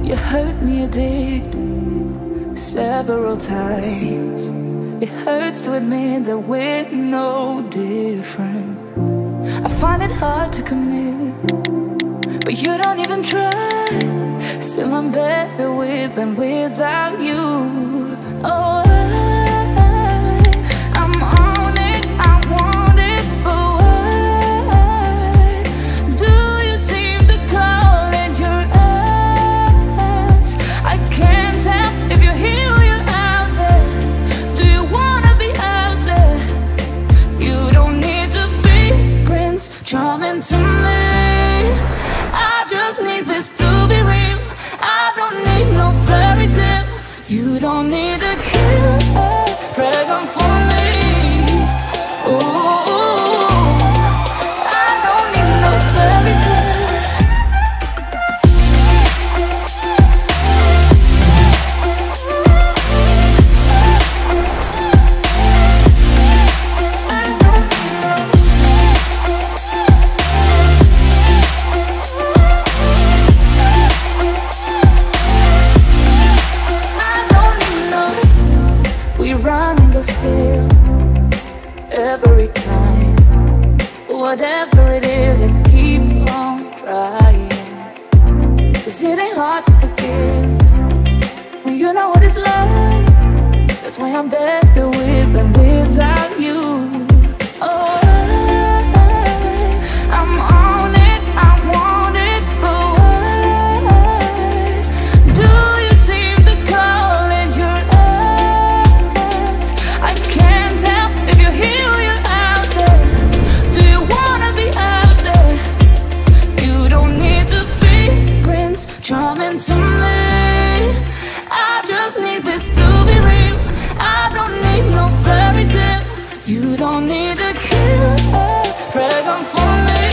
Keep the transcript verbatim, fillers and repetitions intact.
You hurt me, you did, several times. It hurts to admit that we're no different. I find it hard to commit, but you don't even try. Still I'm better with than without you. Oh, I, I'm on it, I want it, but why do you seem to call in your eyes? I can't tell if you're here or you're out there. Do you wanna be out there? You don't need to be Prince Charming to me. I just need this to be real. I don't need no fairy tale. You don't need a killer pregnant for me. Ooh, I don't need no fairy tale. Still, every time, whatever it is, I keep on trying. Cause it ain't hard to forgive when you know what it's like. That's why I'm better with than without you. Oh, I, I'm on it, I want it, but why do you seem to call in your eyes? I can't tell if you're here or you're out there. Do you wanna be out there? You don't need to be Prince Charming to me. I just need this to be real. I don't need no fairy tale. You don't need a killer pregnant for me.